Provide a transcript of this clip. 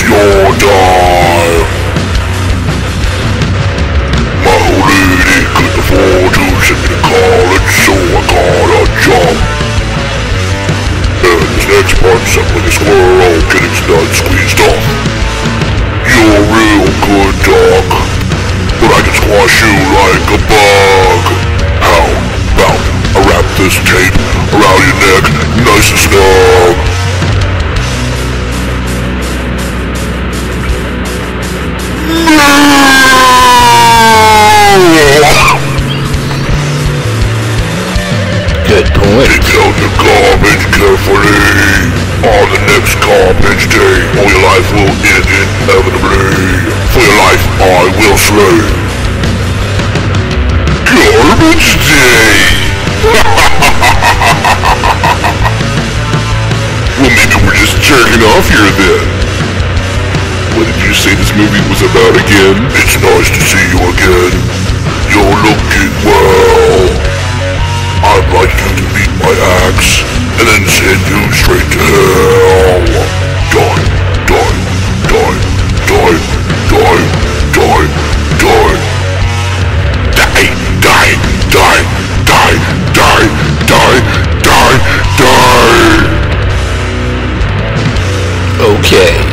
your time. My old lady couldn't afford to send me to college, so I got a job. And this next part's something like a squirrel getting its nuts squeezed off. You're real good, dog, but I can squash you like a bug. How about I wrap this tape around your neck nice and snug? Good point. Take out the garbage carefully. On the next garbage day, all your life will end inevitably. For your life I will slay. Garbage day! Well, maybe we're just jerking off here then. What did you say this movie was about again? It's nice to see you again. You're looking well. I'd like you to beat my axe and then send you straight to hell. Die, die, die, die, die, die, die. Die, die, die, die, die, die, die, die. Okay.